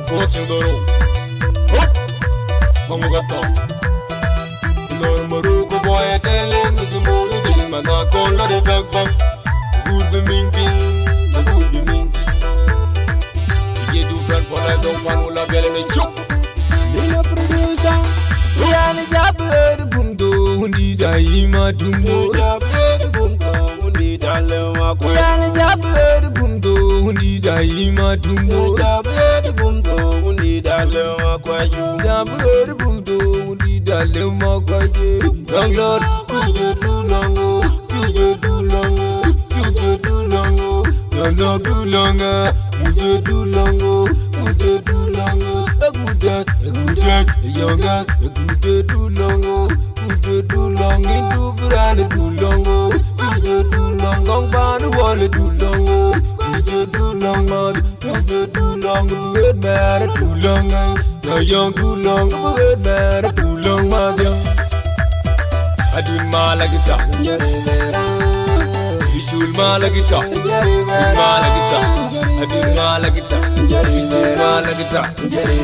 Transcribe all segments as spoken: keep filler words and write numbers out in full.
Coaching the road. Hop. Mamu gato. Lord Marocco Boy, telling me some more things, but not call it a dog bump. Good be minking, the good be minking. You do front for that, don't want to love you, and choke. Lina producer. We are the Jabber, Bundo, who need a Ima to move. Jabber, Bundo, who need a Lema. We are the Jabber, Bundo, who need a Ima to move. Jabber, Bundo, who need a Lema. Jabber, Bundo, who need a Lema. Long Lord, you get too long, you get too long, you get too long, you're not too long, you get too long, you get too long. A good day, a good day, a young guy, a good day too long, good day too long, into Brand too long, you get too long, long by the wall too long, you get too long, you get too long, you get married too long, you're young too long, you get married too long, my young. I do my like it up. You shoot my like it up. My like it up. I do my like it up. You do my like it up.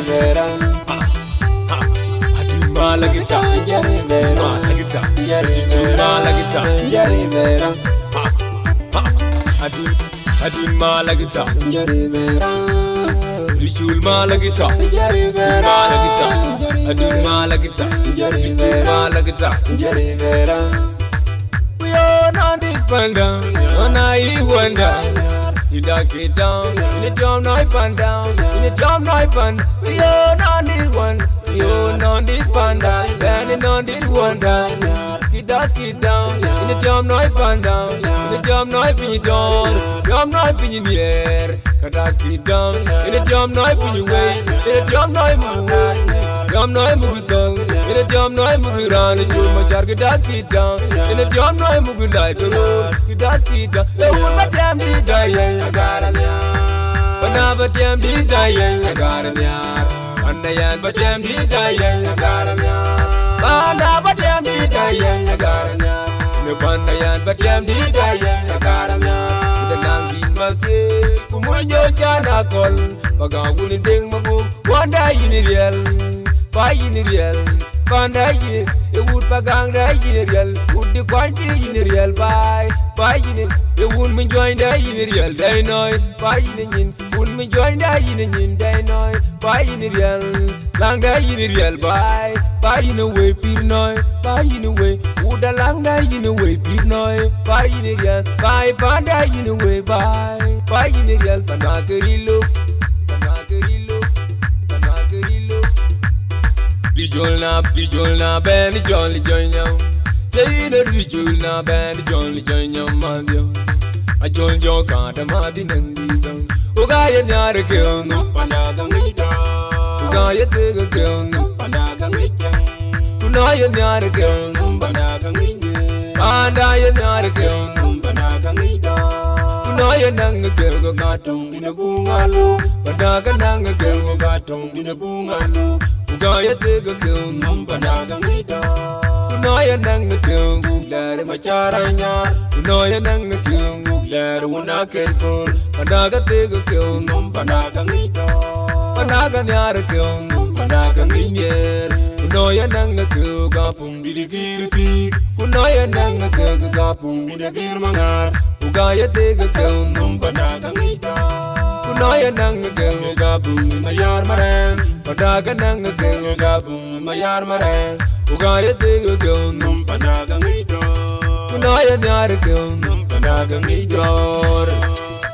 I do my like it up. My like it up. You do my like it up. I do, I do my like it up. You shoot my like it up. My like it up. I do my like it up. You do my like it up. We all on the panda, on I wonder. You duck it down, in the drum knife and down, in the drum knife and we all on this one. We all on this panda, landing on this wonder. You duck it down, in the drum knife and down, in the drum knife in your door, drum knife in the air. Duck it down, in the drum knife in your way, in the drum knife in your way. Drum knife move down, in the drum knife move around, and you must duck it down. In the drum knife move like the road, you duck it down. The wood but damn be dying, I got a yard. But now but damn be dying, I got a yard. And the yard but damn be dying, I got a yard. But now but damn be dying, I got a yard. The panda yard but damn be dying, I got a yard. The lang in my day, come on your jana call. Baga wouldn't ding my book, one day in the real. Buy in the real, panda in it would bagang in the real, would the quantity in the real buy, buy in it, it wouldn't me join the in the real, they know it, buy in the yin, wouldn't me join the in the yin, they know it, buy in the real, lang in the real buy, buy in a way, peer noy, buy in a way, would a lang in a way, peer noy, buy in the real, buy panda in a way, buy, buy in the real, panakarillo, panakarillo, panakarillo. Pijol na, pijol na, ben jolly join you. Say the pijol na, ben jolly join you, man. I join your card, I'm at the end. Ogaya nyare kill no panaga ngida. Ogaya take a kill no panaga ngida. Unaya nyare kill no panaga ngida. Andaya nyare kill no panaga ngida. Unaya nanga kill go gatong in a bungalow. Panaga nanga kill go gatong in a bungalow. Ugaya take a kill no panaga ngida. Unaya nanga kill go lare machara nyar. Unaya nanga kill go lare una kelpur. Panaga take a kill no panaga ngida. Panaga nyar kill no panaga ngida. Unaya nanga kill gapung didikirti. Unaya nanga kill gapung didikir mangar. Ugaya take a kill no panaga ngida. Unaya nanga kill gapung mayar maren. Panaga nanga kill gapung mayar maren. Ugaya take a kill no panaga ngida. Unaya nyar kill no panaga ngida.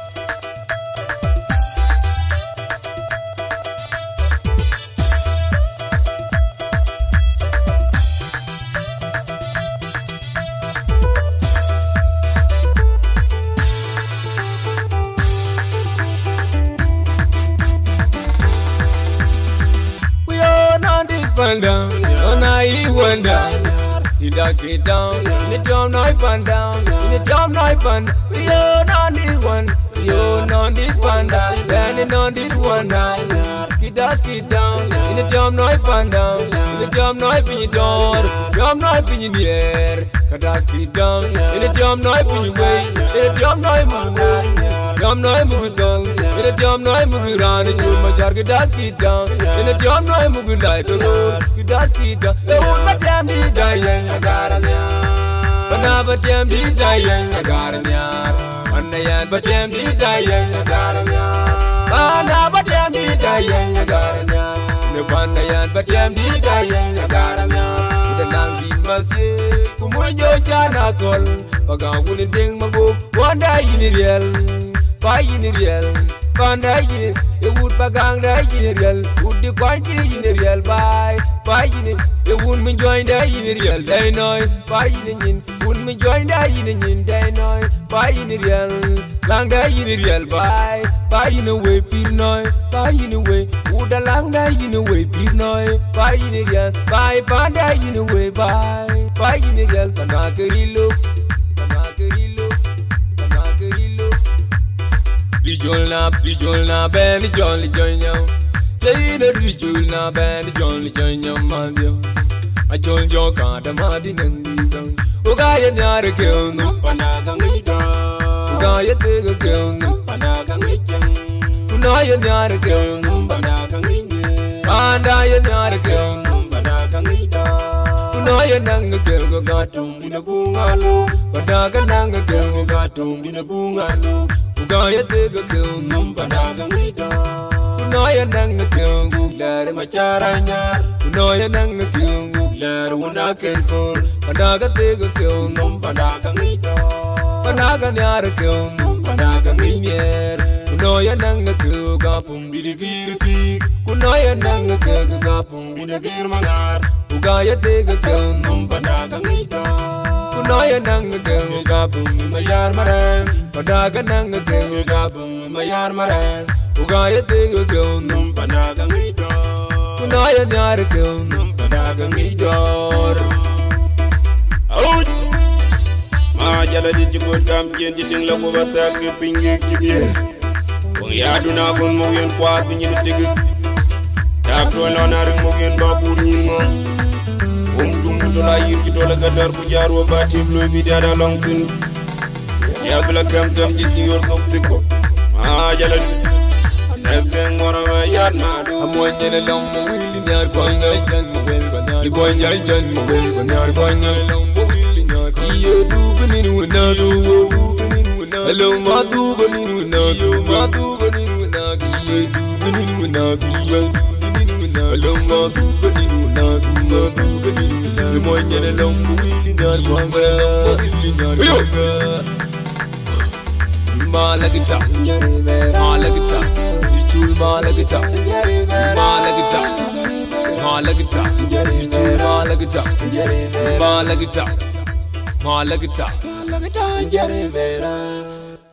Panda, on I wonder. He duck it down, in the drum knife and down, in the drum knife and you're on this one, you're on this panda, landing on this one now. He duck it down, in the drum knife and down, in the drum knife in your door, drum knife in your air. Kadaki down, in a jam night when you wait, in a jam night when you wait, jam night move down, in a jam night move around, and you must have Kadaki down, in a jam night move light, the Lord, Kadaki down, the old Madame be dying, I got a yard, but now but Jam be dying, I got a yard, and the yard, but Jam be dying, I got a yard, and now but Jam be dying, I got a yard, the one the yard, but Jam be dying, I got a yard. The land be multi, Kumoyo Jana call, Paga will ding Mago, one day in the real, buy in the real, Panda in it, a wood baganga in the real, would the quantity in the real, buy, buy in it, a woman join the in the real, day noise, buy in the yin, woman join the in the yin, day noise, buy in the real, langa in the real, buy, buy in a way, pin noise, buy in a way, would a langa in a way, pin noise, buy in the real, buy panda in a way, buy, buy in the real, Panacarilo, Panacarilo, Panacarilo. Rijolna, Rijolna, Ben, Jolly Joyno. Say the Rijolna, Ben, Jolly Joyno, Mandio. I told your card, a Martin and Dizon. Ogaya Nara kill no Panagamida. Ogaya take a kill no Panagamida. Unaya Nara kill no Panagamida. Andaya Nara kill no Panagamida. Unaya Nanga kill go gatum in a bungalow. Panaga Nanga kill go gatum in a bungalow. Ugaya take a kill no Panagamida. Unaya Nanga kill go glare macharanya. Unaya Nanga kill go glare una kenfor. Panaga take a kill no Panagamida. Panaga Nyara kill no Panagamida. Unaya Nanga kill gapum bidigirti. Unaya Nanga kill gapum bidigirmangar. Ugaya take a kill no Panagamida. Unaya Nanga kill gapum mayar maran. Panaga Nanga kill gapum mayar maran. Ugaya take a kill no Panagamida. Unaya Nyara kill no Panagamida. Out! Ma jala di ci god gam ci di ding la ko ba tak pingi ci biir ko ya duna gon mo yen kwa bi ñi dig ta to no na rek mo yen ba bur ñi mo um dum to la yir ci dole gadar bu jaar wa ba tim loy bi dada long tin ya la kam kam ci ci yor ko ci ko ma jala nek den wara ma yar ma do Amoy ñene long mo wili ñaar boy ngay jan mo wel ba ñaar li boy ñay jan mo wel ba ñaar boy ñay long mo wili ñaar iyo du benin wona do du benin wona hello ma du benin wona yo ma du benin wona iyo du benin wona iyo du benin wona hello ma du benin wona du ma du benin wona li boy ñene long mo wili ñaar boy ngay mo wili ñaar yo Malagita Malagita Malagita, Malagita, Malagita, Malagita, Malagita, Malagita, Malagita,